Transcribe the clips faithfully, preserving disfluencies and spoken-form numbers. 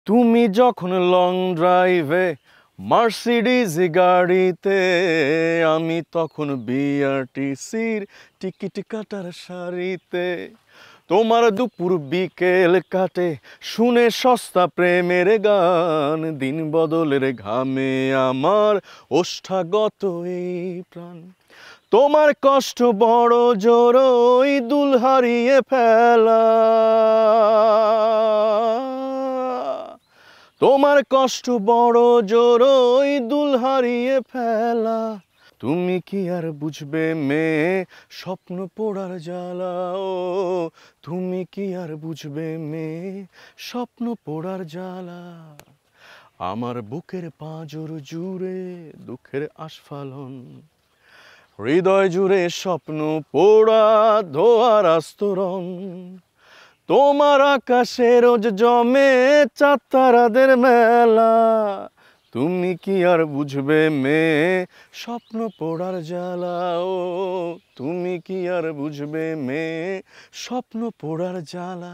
তুমি যখন লং ড্রাইভে মার্সিডিজ গাড়িতে, আমি তখন বিআরটিসির টিকিট কাটার সারিতে। তোমার দুপুর বিকেল কাটে শুনে সস্তা প্রেমের গান, দিন বদলের ঘামে আমার ওষ্ঠাগত এই প্রাণ। তোমার কষ্ট বড় জোর ওই দুল হারিয়ে ফেলা, তোমার কষ্ট বড় জোর ওই দুল হারিয়ে ফেলা। তুমি কি আর বুঝবে মেয়ে স্বপ্ন পোড়ার জ্বালা, ও তুমি কি আর বুঝবে মেয়ে স্বপ্ন পোড়ার জ্বালা। আমার বুকের পাঁজর জুড়ে দুঃখের আস্ফালন, হৃদয় জুড়ে স্বপ্ন পোড়া ধোয়ার আস্তরণ। তোমার আকাশে রোজ জমে চাঁদ তারাদের মেলা, তুমি কি আর বুঝবে মেয়ে স্বপ্ন পোড়ার জ্বালা, ও তুমি কি আর বুঝবে মেয়ে স্বপ্ন পোড়ার জ্বালা।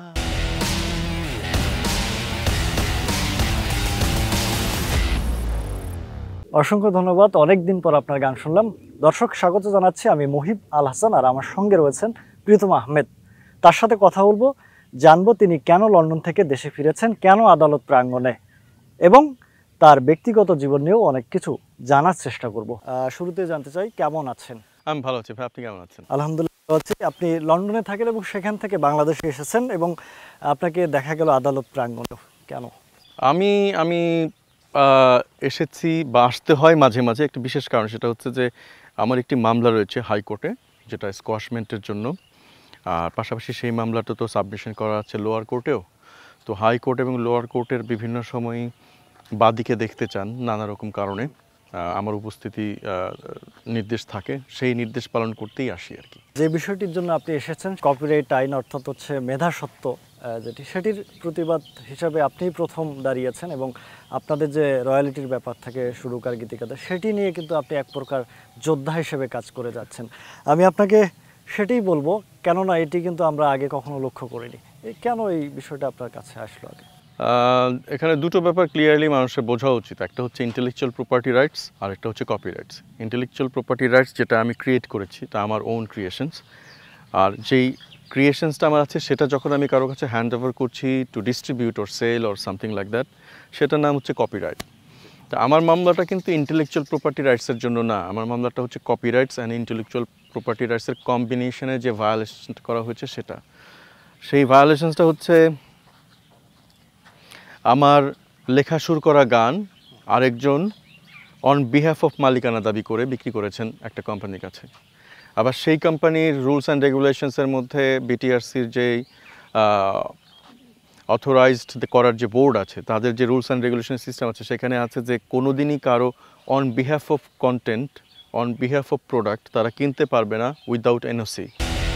অসংখ্য ধন্যবাদ। অনেকদিন পর আপনার গান শুনলাম। দর্শক, স্বাগত জানাচ্ছি, আমি মহিব আল হাসান, আর আমার সঙ্গে রয়েছেন প্রীতম আহমেদ। তার সাথে কথা বলবো, জানবো তিনি কেন লন্ডন থেকে দেশে ফিরেছেন, কেন আদালত প্রাঙ্গণে, এবং তার ব্যক্তিগত জীবন নিয়েও অনেক কিছু জানার চেষ্টা করব। শুরুতে জানতে চাই, কেমন আছেন? আমি ভালো আছি ভাই, আপনি কেমন আছেন? আলহামদুলিল্লাহ আছি। আপনি লন্ডনে থাকেন এবং সেখান থেকে বাংলাদেশে এসেছেন, এবং আপনাকে দেখা গেল আদালত প্রাঙ্গণে, কেন? আমি আমি এসেছি বা আসতে হয় মাঝে মাঝে একটি বিশেষ কারণ, সেটা হচ্ছে যে আমার একটি মামলা রয়েছে হাইকোর্টে, যেটা স্কোয়াশমেন্টের জন্য। আর পাশাপাশি সেই মামলাটা তো সাবমিশন করা আছে লোয়ার কোর্টেও। তো হাইকোর্ট এবং লোয়ার কোর্টের বিভিন্ন সময় বাদীকে দেখতে চান নানা রকম কারণে, আমার উপস্থিতি নির্দেশ থাকে, সেই নির্দেশ পালন করতেই আসি আর কি। যে বিষয়টির জন্য আপনি এসেছেন, কপিরাইট আইন, অর্থাৎ হচ্ছে মেধাস্বত্ব যেটি, সেটির প্রতিবাদ হিসাবে আপনিই প্রথম দাঁড়িয়েছেন, এবং আপনাদের যে রয়্যালিটির ব্যাপার থাকে সুরকার গীতিকারদের, সেটি নিয়ে কিন্তু আপনি এক প্রকার যোদ্ধা হিসেবে কাজ করে যাচ্ছেন। আমি আপনাকে সেটাই বলবো, কেননা এটি কিন্তু আমরা আগে কখনো লক্ষ্য করিনি। কেন এই বিষয়টা আপনার কাছে আসলো আগে? এখানে দুটো ব্যাপার ক্লিয়ারলি মানুষের বোঝা উচিত। একটা হচ্ছে ইন্টেলেকচুয়াল প্রপার্টি রাইটস, আর একটা হচ্ছে কপিরাইটস। ইন্টেলেকচুয়াল প্রপার্টি রাইটস যেটা আমি ক্রিয়েট করেছি, তা আমার ওন ক্রিয়েশনস, আর যেই ক্রিয়েশনসটা আমার আছে সেটা যখন আমি কারো কাছে হ্যান্ড ওভার করছি to distribute or sell or something like that, সেটার নাম হচ্ছে কপিরাইট। তা আমার মামলাটা কিন্তু ইন্টেলেকচুয়াল প্রপার্টি রাইটসের জন্য না, আমার মামলাটা হচ্ছে কপিরাইটস অ্যান্ড ইন্টেলেকচুয়াল প্রপার্টি রাইটসের কম্বিনেশনে যে ভায়োলেশন করা হয়েছে সেটা। সেই ভায়োলেশনসটা হচ্ছে আমার লেখা সুর করা গান আরেকজন অন বিহাফ অফ মালিকানা দাবি করে বিক্রি করেছেন একটা কোম্পানির কাছে। আবার সেই কোম্পানির রুলস অ্যান্ড রেগুলেশনসের মধ্যে বিটিআরসির যেই অথরাইজড করার যে বোর্ড আছে, তাদের যে রুলস অ্যান্ড রেগুলেশন সিস্টেম আছে, সেখানে আছে যে কোনো দিনই কারো on behalf of content, on behalf of product তারা কিনতে পারবে না উইদাউট এনওসি।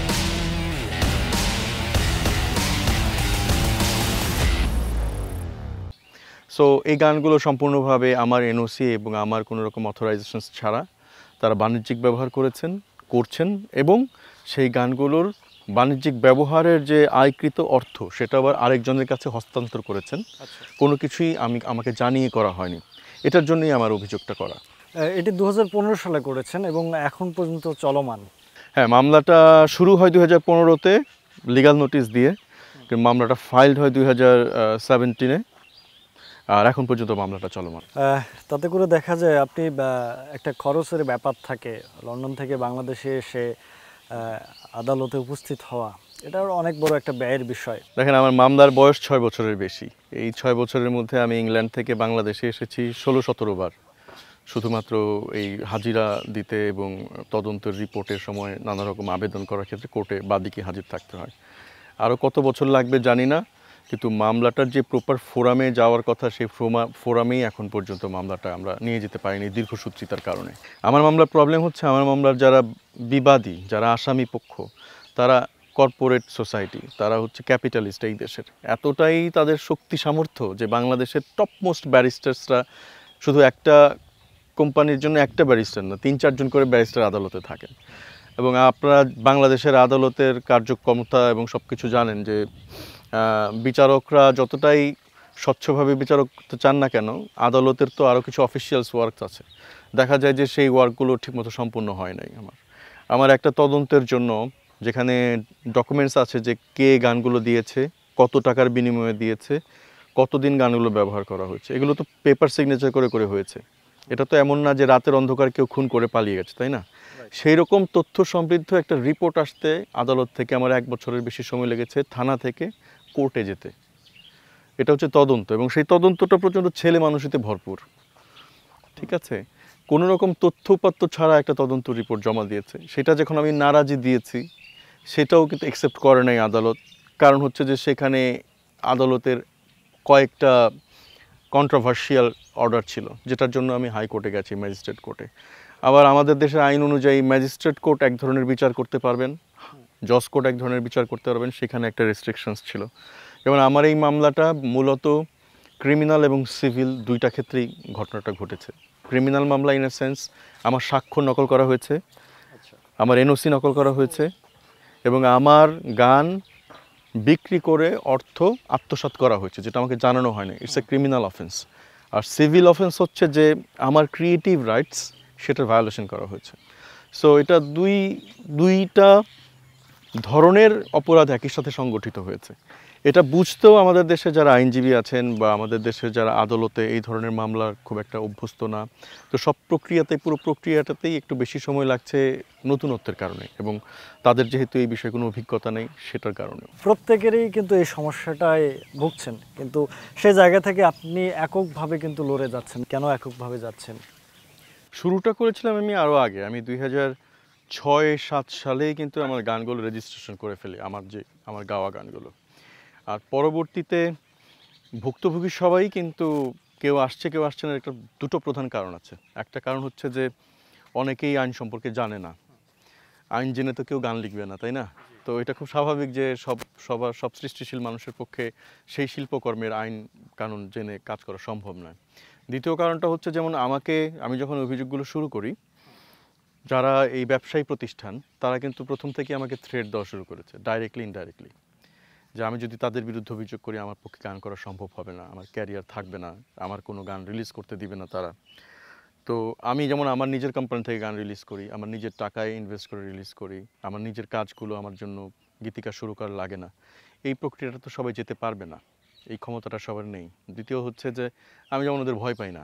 সো এই গানগুলো সম্পূর্ণভাবে আমার এনওসি এবং আমার কোনো রকম অথরাইজেশন ছাড়া তারা বাণিজ্যিক ব্যবহার করেছেন, করছেন, এবং সেই গানগুলোর বাণিজ্যিক ব্যবহারের যে আয়কৃত অর্থ সেটা আবার আরেকজনের কাছে হস্তান্তর করেছেন। কোনো কিছুই আমি আমাকে জানিয়ে করা হয়নি। এটার জন্যই আমার অভিযোগটা করা। এটি দু হাজার পনেরো সালে করেছেন এবং এখন পর্যন্ত চলমান। হ্যাঁ, মামলাটা শুরু হয় দুই হাজার পনেরোতে লিগাল নোটিশ দিয়ে, মামলাটা ফাইলড হয় দুই হাজার সেভেন্টিনে, আর এখন পর্যন্ত মামলাটা চলমান। তাতে করে দেখা যায় আপনি একটা খরচের ব্যাপার থাকে, লন্ডন থেকে বাংলাদেশে এসে আদালতে উপস্থিত হওয়া, এটা অনেক বড় একটা ব্যয়ের বিষয়। দেখেন, আমার মামলার বয়স ছয় বছরের বেশি। এই ছয় বছরের মধ্যে আমি ইংল্যান্ড থেকে বাংলাদেশে এসেছি ষোলো সতেরো বার, শুধুমাত্র এই হাজিরা দিতে এবং তদন্তের রিপোর্টের সময় নানা রকম আবেদন করার ক্ষেত্রে কোর্টে বাদীকে হাজির থাকতে হয়। আরও কত বছর লাগবে জানি না, কিন্তু মামলাটার যে প্রপার ফোরামে যাওয়ার কথা, সেই ফোরামেই এখন পর্যন্ত মামলাটা আমরা নিয়ে যেতে পারিনি দীর্ঘসূত্রিতার কারণে। আমার মামলার প্রবলেম হচ্ছে, আমার মামলার যারা বিবাদী, যারা আসামি পক্ষ, তারা কর্পোরেট সোসাইটি, তারা হচ্ছে ক্যাপিটালিস্ট এই দেশের। এতটাই তাদের শক্তি সামর্থ্য যে বাংলাদেশের টপমোস্ট ব্যারিস্টার্সরা, শুধু একটা কোম্পানির জন্য একটা ব্যারিস্টার না, তিন চারজন করে ব্যারিস্টার আদালতে থাকেন। এবং আপনারা বাংলাদেশের আদালতের কার্যক্ষমতা এবং সব কিছু জানেন যে বিচারকরা যতটাই স্বচ্ছভাবে বিচারক তো চান না কেন, আদালতের তো আরও কিছু অফিসিয়ালস ওয়ার্ক আছে, দেখা যায় যে সেই ওয়ার্কগুলো ঠিকমতো সম্পূর্ণ হয় নাই। আমার আমার একটা তদন্তের জন্য যেখানে ডকুমেন্টস আছে যে কে গানগুলো দিয়েছে, কত টাকার বিনিময়ে দিয়েছে, কতদিন গানগুলো ব্যবহার করা হয়েছে, এগুলো তো পেপার সিগনেচার করে করে হয়েছে। এটা তো এমন না যে রাতের অন্ধকার কেউ খুন করে পালিয়ে গেছে, তাই না? সেই রকম তথ্য সমৃদ্ধ একটা রিপোর্ট আসতে আদালত থেকে আমার এক বছরের বেশি সময় লেগেছে, থানা থেকে কোর্টে যেতে। এটা হচ্ছে তদন্ত, এবং সেই তদন্তটা পর্যন্ত ছেলে মানুষেতে ভরপুর। ঠিক আছে, কোনো রকম তথ্য উপাত্ত ছাড়া একটা তদন্ত রিপোর্ট জমা দিয়েছে। সেটা যখন আমি নারাজি দিয়েছি, সেটাও কিন্তু অ্যাকসেপ্ট করে নাই আদালত। কারণ হচ্ছে যে সেখানে আদালতের কয়েকটা কন্ট্রোভার্সিয়াল অর্ডার ছিল, যেটার জন্য আমি হাইকোর্টে গেছি, ম্যাজিস্ট্রেট কোর্টে। আবার আমাদের দেশের আইন অনুযায়ী ম্যাজিস্ট্রেট কোর্ট এক ধরনের বিচার করতে পারবেন, জজ কোর্ট এক ধরনের বিচার করতে পারবেন, সেখানে একটা রেস্ট্রিকশনস ছিল। যেমন আমার এই মামলাটা মূলত ক্রিমিনাল এবং সিভিল দুইটা ক্ষেত্রেই ঘটনাটা ঘটেছে। ক্রিমিনাল মামলা ইন এ সেন্স আমার সাক্ষ্য নকল করা হয়েছে, আমার এনওসি নকল করা হয়েছে, এবং আমার গান বিক্রি করে অর্থ আত্মসাৎ করা হয়েছে, যেটা আমাকে জানানো হয়নি। It's a criminal offence. আর সিভিল অফেন্স হচ্ছে যে আমার ক্রিয়েটিভ রাইটস সেটার ভায়োলেশন করা হয়েছে। সো এটা দুই দুইটা ধরনের অপরাধ একই সাথে সংগঠিত হয়েছে। এটা বুঝতেও আমাদের দেশে যারা আইনজীবী আছেন বা আমাদের দেশে যারা আদালতে এই ধরনের মামলার খুব একটা অভ্যস্ত না, তো সব প্রক্রিয়াতে পুরো প্রক্রিয়াটাতেই একটু বেশি সময় লাগছে নতুনত্বের কারণে, এবং তাদের যেহেতু এই বিষয়ে কোনো অভিজ্ঞতা নেই সেটার কারণে। প্রত্যেকেরই কিন্তু এই সমস্যাটায় ভুগছেন, কিন্তু সেই জায়গা থেকে আপনি এককভাবে কিন্তু লড়ে যাচ্ছেন। কেন এককভাবে যাচ্ছেন? শুরুটা করেছিলাম আমি আরও আগে। আমি দুই হাজার ছয় সাত সালেই কিন্তু আমার গানগুলো রেজিস্ট্রেশন করে ফেলি, আমার যে আমার গাওয়া গানগুলো। আর পরবর্তীতে ভুক্তভোগী সবাই কিন্তু কেউ আসছে কেউ আসছে না, একটা দুটো প্রধান কারণ আছে। একটা কারণ হচ্ছে যে অনেকেই আইন সম্পর্কে জানে না। আইন জেনে তো কেউ গান লিখবে না, তাই না? তো এটা খুব স্বাভাবিক যে সব সবার সব সৃষ্টিশীল মানুষের পক্ষে সেই শিল্পকর্মের আইন কানুন জেনে কাজ করা সম্ভব নয়। দ্বিতীয় কারণটা হচ্ছে, যেমন আমাকে আমি যখন অভিযোগগুলো শুরু করি, যারা এই ব্যবসায়ী প্রতিষ্ঠান তারা কিন্তু প্রথম থেকে আমাকে থ্রেট দেওয়া শুরু করেছে, ডাইরেক্টলি ইনডাইরেক্টলি, যে আমি যদি তাদের বিরুদ্ধে অভিযোগ করি আমার পক্ষে গান করা সম্ভব হবে না, আমার ক্যারিয়ার থাকবে না, আমার কোনো গান রিলিজ করতে দিবে না তারা। তো আমি যেমন আমার নিজের কোম্পানি থেকে গান রিলিজ করি, আমার নিজের টাকায় ইনভেস্ট করে রিলিজ করি, আমার নিজের কাজগুলো আমার জন্য গীতিকা শুরু করা লাগে না, এই প্রক্রিয়াটা তো সবাই যেতে পারবে না, এই ক্ষমতাটা সবার নেই। দ্বিতীয় হচ্ছে যে আমি যেমন ওদের ভয় পাই না,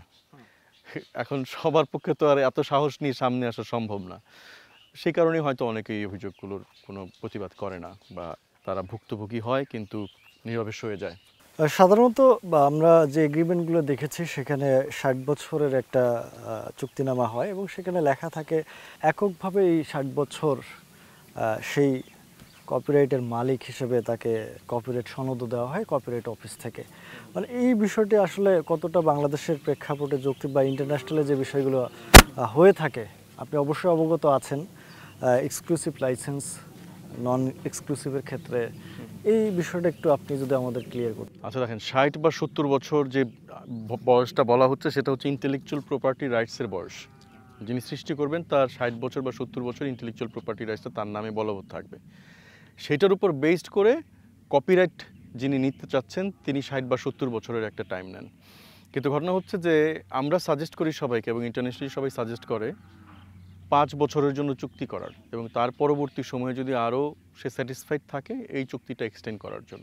এখন সবার পক্ষে তো আর এত সাহস নিয়ে সামনে আসা সম্ভব না। সেই কারণেই হয়তো অনেকে এই অভিযোগগুলোর কোনো প্রতিবাদ করে না, বা তারা ভুক্তভোগী হয় কিন্তু নীরবে সয়ে যায়। সাধারণত বা আমরা যে এগ্রিমেন্টগুলো দেখেছি সেখানে ষাট বছরের একটা আহ, চুক্তিনামা হয়, এবং সেখানে লেখা থাকে এককভাবে এই ষাট বছর আহ, সেই কপিরাইটের মালিক হিসেবে তাকে কপিরাইট সনদও দেওয়া হয় কপিরাইট অফিস থেকে। মানে এই বিষয়টি আসলে কতটা বাংলাদেশের প্রেক্ষাপটে যৌক্তিক, বা ইন্টারন্যাশনালে যে বিষয়গুলো আহ, হয়ে থাকে আপনি অবশ্যই অবগত আছেন, এক্সক্লুসিভ লাইসেন্স, নন এক্সক্লুসিভের ক্ষেত্রে এই বিষয়টা একটু আপনি যদি আমাদের ক্লিয়ার করতেন। আচ্ছা দেখেন, ষাট বা সত্তর বছর যে ব- বয়সটা বলা হচ্ছে সেটা হচ্ছে ইন্টেলেকচুয়াল প্রপার্টি রাইটসের বয়স। যিনি সৃষ্টি করবেন তার ষাট বছর বা সত্তর বছর ইন্টেলেকচুয়াল প্রপার্টি রাইটসটা তার নামে বলবৎ থাকবে। সেটার উপর বেসড করে কপিরাইট যিনি নিতে চাচ্ছেন তিনি ষাট বা সত্তর বছরের একটা টাইম নেন। কিন্তু ঘটনা হচ্ছে যে আমরা সাজেস্ট করি সবাইকে, এবং ইন্টারন্যাশনালি সবাই সাজেস্ট করে পাঁচ বছরের জন্য চুক্তি করার, এবং তার পরবর্তী সময়ে যদি আরও সে স্যাটিসফাইড থাকে এই চুক্তিটা এক্সটেন্ড করার জন্য।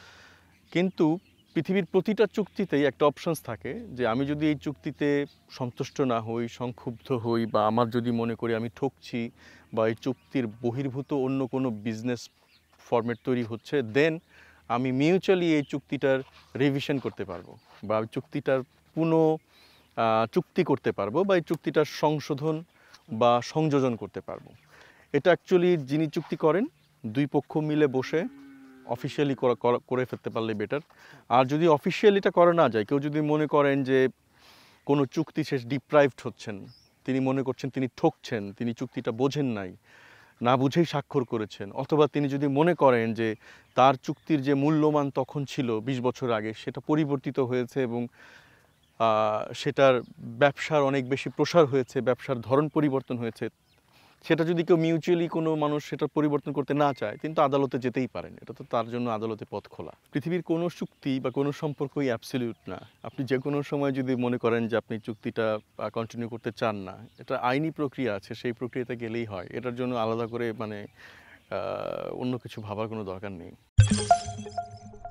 কিন্তু পৃথিবীর প্রতিটা চুক্তিতেই একটা অপশনস থাকে যে আমি যদি এই চুক্তিতে সন্তুষ্ট না হই, সংক্ষুব্ধ হই, বা আমার যদি মনে করি আমি ঠকছি বা এই চুক্তির বহির্ভূত অন্য কোনো বিজনেস ফরম্যাট তৈরি হচ্ছে, দেন আমি মিউচুয়ালি এই চুক্তিটার রিভিশন করতে পারবো, বা চুক্তিটার পুনঃ আহ, চুক্তি করতে পারবো, বা এই চুক্তিটার সংশোধন বা সংযোজন করতে পারবো। এটা অ্যাকচুয়ালি যিনি চুক্তি করেন দুই পক্ষ মিলে বসে অফিসিয়ালি করে ফেলতে পারলে বেটার। আর যদি অফিসিয়ালিটা করা না যায়, কেউ যদি মনে করেন যে কোনো চুক্তি শেষ ডিপ্রাইভড হচ্ছেন, তিনি মনে করছেন তিনি ঠকছেন, তিনি চুক্তিটা বোঝেন নাই, না বুঝেই স্বাক্ষর করেছেন, অথবা তিনি যদি মনে করেন যে তার চুক্তির যে মূল্যমান তখন ছিল বিশ বছর আগে সেটা পরিবর্তিত হয়েছে, এবং সেটার ব্যবসার অনেক বেশি প্রসার হয়েছে, ব্যবসার ধরন পরিবর্তন হয়েছে, সেটা যদি কেউ মিউচুয়ালি কোনো মানুষ সেটা পরিবর্তন করতে না চায়, কিন্তু আদালতে যেতেই পারেন, এটা তো তার জন্য আদালতে পথ খোলা। পৃথিবীর কোনো চুক্তি বা কোনো সম্পর্কই অ্যাবসলিউট না। আপনি যে কোনো সময় যদি মনে করেন যে আপনি চুক্তিটা কন্টিনিউ করতে চান না, এটা আইনি প্রক্রিয়া আছে, সেই প্রক্রিয়াতে গেলেই হয়। এটার জন্য আলাদা করে মানে অন্য কিছু ভাবার কোনো দরকার নেই।